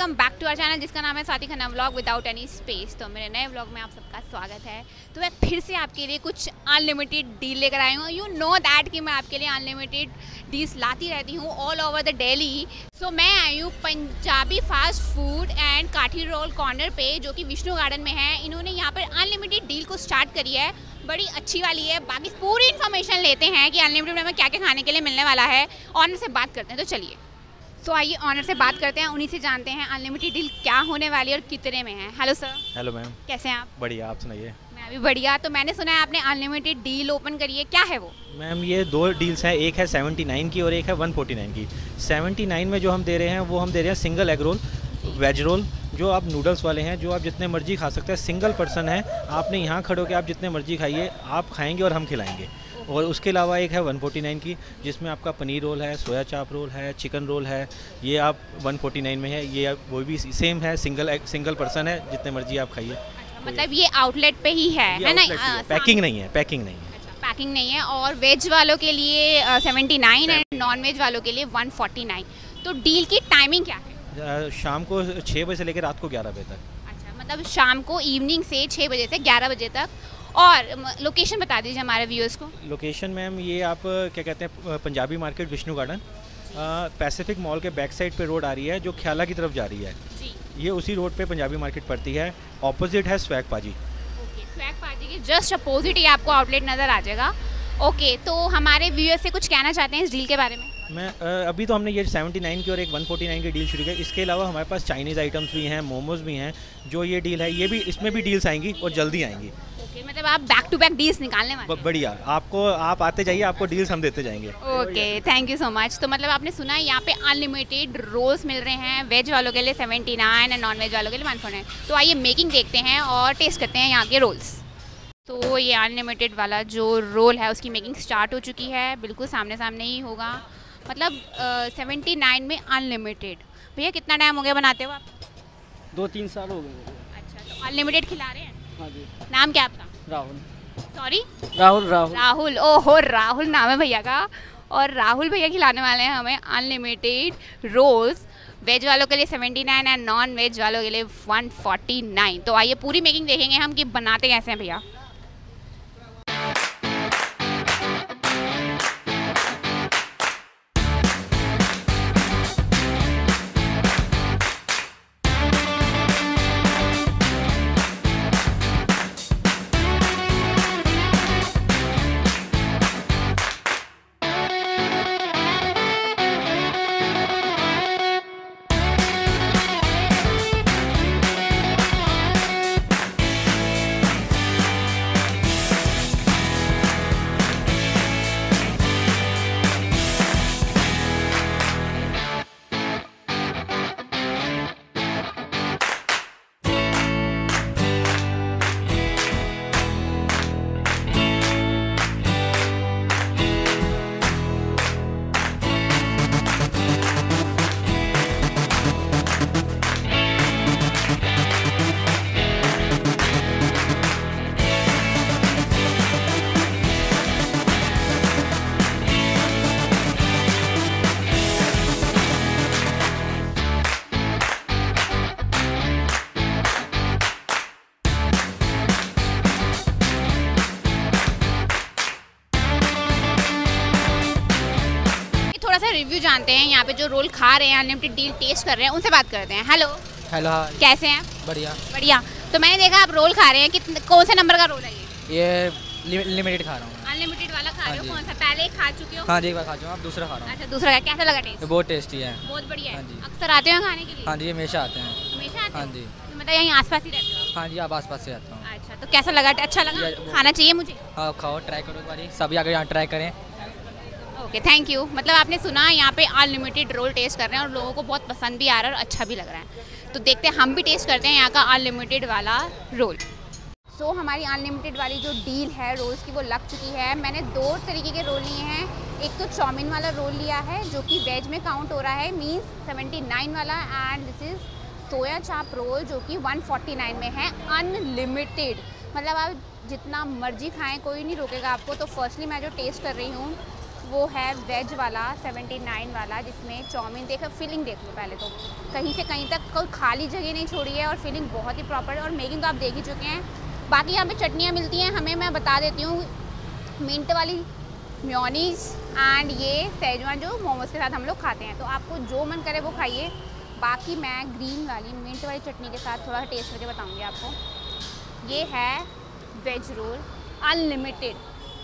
Welcome back to our channel जिसका नाम है Swati Khanna vlog without any space. तो मेरे नए व्लॉग में आप सबका स्वागत है। तो मैं फिर से आपके लिए कुछ अनलिमिटेड डील लेकर आई हूँ। यू नो दैट कि मैं आपके लिए अनलिमिटेड डील्स लाती रहती हूँ all over the Delhi. So मैं आई हूँ Punjabi fast food and kathi roll corner पे, जो कि विष्णु गार्डन में है। इन्होंने यहाँ पर अनलिमिटेड डील को स्टार्ट करी है, बड़ी अच्छी वाली है। बाकी पूरी इन्फॉर्मेशन लेते हैं कि अनलिमिटेड में क्या क्या खाने के लिए मिलने वाला है। ऑनर से बात करते हैं, तो चलिए। तो आइए ऑनर से बात करते हैं, उन्हीं से जानते हैं अनलिमिटेड डील क्या होने वाली है और कितने में है। Hello sir. हेलो मैम, कैसे हैं आप? बढ़िया, आप सुनाइए। मैं भी बढ़िया। तो मैंने सुना है आपने अनलिमिटेड डील ओपन करी है, क्या है वो? मैम ये दो डील्स हैं, एक है 79 की और एक है 149 की। 79 में जो हम दे रहे हैं वो हम दे रहे हैं single egg roll, veg roll, जो आप नूडल्स वाले हैं, जो आप जितने मर्जी खा सकते हैं। सिंगल पर्सन है, आपने यहाँ खड़े होकर आप जितने मर्जी खाइए, आप खाएंगे और हम खिलाएंगे। और उसके अलावा एक है 149 की, जिसमें आपका पनीर रोल है, सोया चाप रोल है, चिकन रोल है। ये आप 149 में है। ये वो भी सेम है, सिंगल पर्सन है, जितने मर्जी आप खाइए। मतलब ये आउटलेट पे ही है ना? पैकिंग नहीं है, पैकिंग नहीं है। पैकिंग नहीं है। और वेज वालों के लिए 79 एंड नॉन वेज वालों के लिए 149। तो डील की टाइमिंग क्या है? शाम को 6 बजे से लेकर रात को 11 बजे तक। अच्छा, मतलब शाम को इवनिंग से 6 बजे से 11 बजे तक। और लोकेशन बता दीजिए हमारे व्यूअर्स को। लोकेशन मैम ये आप क्या कहते हैं, Punjabi market Vishnu garden, Pacific mall के बैक साइड पे रोड आ रही है जो ख्याला की तरफ जा रही है जी। ये उसी रोड पे पंजाबी मार्केट पड़ती है। ऑपोजिट है स्वैग पाजी। ओके, स्वैग पाजी के जस्ट अपोजिट ही आपको आउटलेट नज़र आ जाएगा। ओके, तो हमारे व्यूअर्स से कुछ कहना चाहते हैं इस डील के बारे में? मैं अभी तो हमने ये 79 की और एक 149 की डील शुरू की। इसके अलावा हमारे पास चाइनीज़ आइटम्स भी हैं, मोमोज भी हैं। जो ये डील है, ये भी, इसमें भी डील्स आएंगी और जल्दी आएंगी। ओके, मतलब आप बैक टू बैक डील्स निकालने वाले हैं। बढ़िया, आपको आप आते जाइए, आपको डील्स हम देते जाएंगे। Okay, thank you so much. तो मतलब आपने सुना है यहाँ पे अनलिमिटेड रोल्स मिल रहे हैं, वेज वालों के लिए 79 और नॉन वेज वालों के लिए 149। तो आइए मेकिंग देखते हैं और टेस्ट करते हैं यहाँ के रोल्स। तो ये अनलिमिटेड वाला जो रोल है उसकी मेकिंग स्टार्ट हो चुकी है, बिल्कुल सामने सामने ही होगा। मतलब 79 में अनलिमिटेड। भैया कितना टाइम हो गया बनाते हो आप? 2-3 साल हो गए। अच्छा, तो अनलिमिटेड खिला रहे हैं? हाँ जी। नाम क्या आपका? राहुल। सॉरी? राहुल। ओहो, राहुल नाम है भैया का। और राहुल भैया खिलाने वाले हैं हमें अनलिमिटेड रोल्स, वेज वालों के लिए 79 और नॉन वेज वालों के लिए 149। तो आइए पूरी मेकिंग देखेंगे हम कि बनाते कैसे हैं भैया। थोड़ा सा रिव्यू जानते हैं, यहाँ पे जो रोल खा रहे हैं, अनलिमिटेड डील टेस्ट कर रहे हैं, उनसे बात करते हैं। हेलो। हेलो। कैसे हैं? बढ़िया। बढ़िया। तो मैंने देखा आप रोल खा रहे हैं, कौन से नंबर का रोल है ये? लिमिटेड खा रहा हूँ। अनलिमिटेड वाला खा रहे हो? हाँ कौन सा? पहले खा चुके हो? हाँ जी, एक बार खा चुका हूँ, अब दूसरा खा रहा हूँ। अच्छा, दूसरा का कैसा लगा टेस्ट? बहुत टेस्टी है। बहुत बढ़िया है। हाँ जी। अक्सर आते हो खाने के लिए? हाँ जी, हमेशा आते हैं। हमेशा आते हाँ हो? जी। तो मतलब यहीं आसपास ही रहते हो? हाँ जी, आप आस पास से आता हूँ। अच्छा, तो कैसा लगा? अच्छा लगा? खाना चाहिए मुझे? हाँ, खाओ, ट्राई करो एक बारी, सभी आगे यहाँ ट्राई करें। Okay, thank you. मतलब आपने सुना यहाँ पे अनलिमिटेड रोल टेस्ट कर रहे हैं और लोगों को बहुत पसंद भी आ रहा है और अच्छा भी लग रहा है। तो देखते हैं, हम भी टेस्ट करते हैं यहाँ का अनलिमिटेड वाला रोल। सो हमारी अनलिमिटेड वाली जो डील है रोल्स की वो लग चुकी है। मैंने 2 तरीके के रोल लिए हैं। एक तो चाउमीन वाला रोल लिया है जो कि वेज में काउंट हो रहा है, मीन्स 79 वाला, एंड दिस इज़ सोया चाप रोल जो कि 149 में है, अनलिमिटेड। मतलब आप जितना मर्जी खाएं, कोई नहीं रोकेगा आपको। तो फर्स्टली मैं जो टेस्ट कर रही हूँ वो है वेज वाला 79 वाला, जिसमें चाउमीन देखो, फिलिंग देख लो पहले तो, कहीं से कहीं तक कोई खाली जगह नहीं छोड़ी है और फिलिंग बहुत ही प्रॉपर है। और मेकिंग तो आप देख ही चुके हैं। बाकी यहाँ पे चटनियाँ मिलती हैं हमें, मैं बता देती हूँ, मिंट वाली, मेयोनीज़ एंड ये सेजवान जो मोमोज के साथ हम लोग खाते हैं। तो आपको जो मन करे वो खाइए। बाकी मैं ग्रीन वाली मिंट वाली चटनी के साथ थोड़ा टेस्ट करके बताऊँगी आपको। ये है वेज रोल अनलिमिटेड।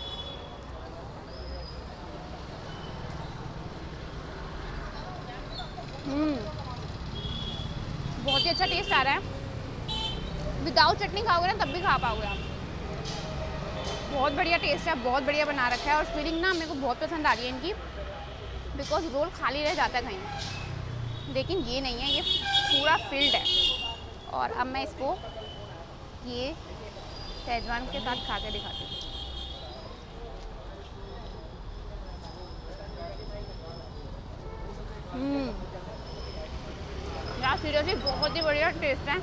बहुत ही अच्छा टेस्ट आ रहा है। विदाउट चटनी खाओगे ना तब भी खा पाओगे आप। बहुत बढ़िया टेस्ट है, बहुत बढ़िया बना रखा है। और फीलिंग ना मेरे को बहुत पसंद आ रही है इनकी, बिकॉज रोल खाली रह जाता है कहीं, लेकिन ये नहीं है, ये पूरा फिल्ड है। और अब मैं इसको ये सेजवान के साथ खा के दिखाती हूँ। यार सीरियसली बहुत ही बढ़िया टेस्ट है,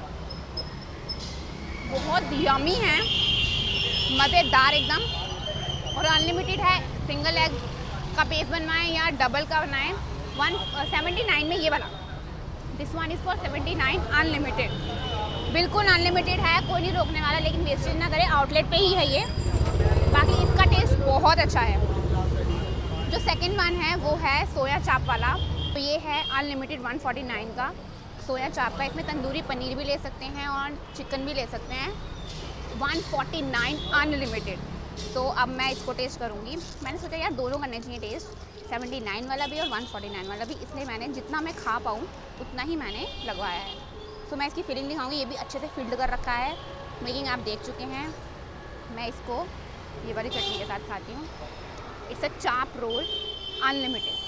बहुत यमी है, मज़ेदार एकदम। और अनलिमिटेड है। सिंगल एग का पेस्ट बनवाएं या डबल का बनाएं। 179 में ये वाला, this one is for 79 unlimited. बिल्कुल अनलिमिटेड है, कोई नहीं रोकने वाला, लेकिन वेस्टेज ना करें। आउटलेट पे ही है ये। बाकी इसका टेस्ट बहुत अच्छा है। जो सेकंड वन है वो है सोया चाप वाला। तो ये है अनलिमिटेड 149 का सोया चाप का। इसमें तंदूरी पनीर भी ले सकते हैं और चिकन भी ले सकते हैं। 149 अनलिमिटेड। तो अब मैं इसको टेस्ट करूँगी। मैंने सोचा यार दोनों करने चाहिए टेस्ट, 79 वाला भी और 149 वाला भी, इसलिए मैंने जितना मैं खा पाऊँ उतना ही मैंने लगवाया है। तो मैं इसकी फिलिंग दिखाऊंगी। ये भी अच्छे से फिल्ड कर रखा है, मेकिंग आप देख चुके हैं। मैं इसको ये वाली चटनी के साथ खाती हूँ। It's a chaap roll unlimited.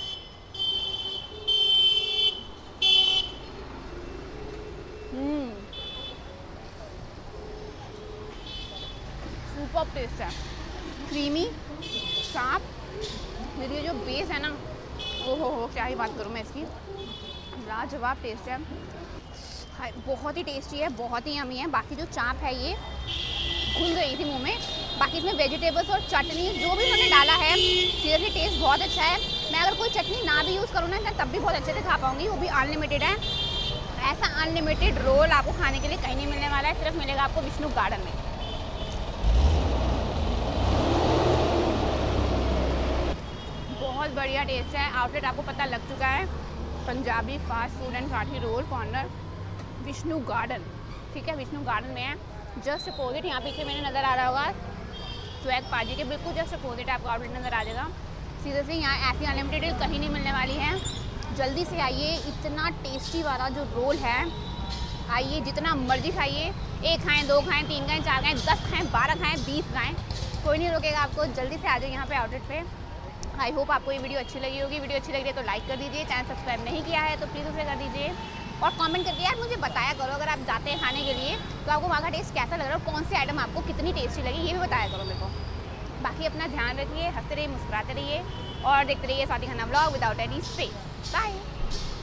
Super taste है, क्रीमी चाप। मेरी जो बेस है ना, ओहो क्या ही बात करूँ मैं इसकी, लाजवाब टेस्ट है, बहुत ही टेस्टी है, बहुत ही यमी है। बाकी जो चाप है ये घुल गई थी मुंह में। बाकी इसमें वेजिटेबल्स और चटनी जो भी उन्होंने डाला है, सीरियसली टेस्ट बहुत अच्छा है। मैं अगर कोई चटनी ना भी यूज़ करूँ ना तब भी बहुत अच्छे से खा पाऊँगी। वो भी अनलिमिटेड है। ऐसा अनलिमिटेड रोल आपको खाने के लिए कहीं नहीं मिलने वाला है, सिर्फ मिलेगा आपको विष्णु गार्डन में। बहुत बढ़िया टेस्ट है। आउटलेट आपको पता लग चुका है, Punjabi fast food and kathi roll corner Vishnu garden. ठीक है, विष्णु गार्डन में है, जस्ट अपोजिट। यहाँ पीछे मैंने नज़र आ रहा होगा स्वैग पाजी के बिल्कुल जस्ट अपोजिट आपको आउटलेट नज़र आ जाएगा। सीरियसली यहाँ ऐसी अनलिमिटेड कहीं नहीं मिलने वाली है। जल्दी से आइए, इतना टेस्टी वाला जो रोल है, आइए जितना मर्जी खाइए। 1 खाएँ, 2 खाएँ, 3 खाएँ, 4 खाएँ, 10 खाएँ, 12 खाएँ, 20 खाएँ, कोई नहीं रोकेगा आपको। जल्दी से आ जाइए यहाँ पे आउटलेट पे। आई होप आपको ये वीडियो अच्छी लगी होगी। वीडियो अच्छी लगी है तो लाइक कर दीजिए, चैनल सब्सक्राइब नहीं किया है तो प्लीज़ उसे कर दीजिए, और कमेंट करके यार मुझे बताया करो अगर आप जाते हैं खाने के लिए तो आपको वहाँ का टेस्ट कैसा लग रहा है और कौन सी आइटम आपको कितनी टेस्टी लगी, ये भी बताया करो मेरे को। बाकी अपना ध्यान रखिए, हंसते रहिए, मुस्कुराते रहिए और देखते रहिए Swati Khanna vlog without any space. Bye.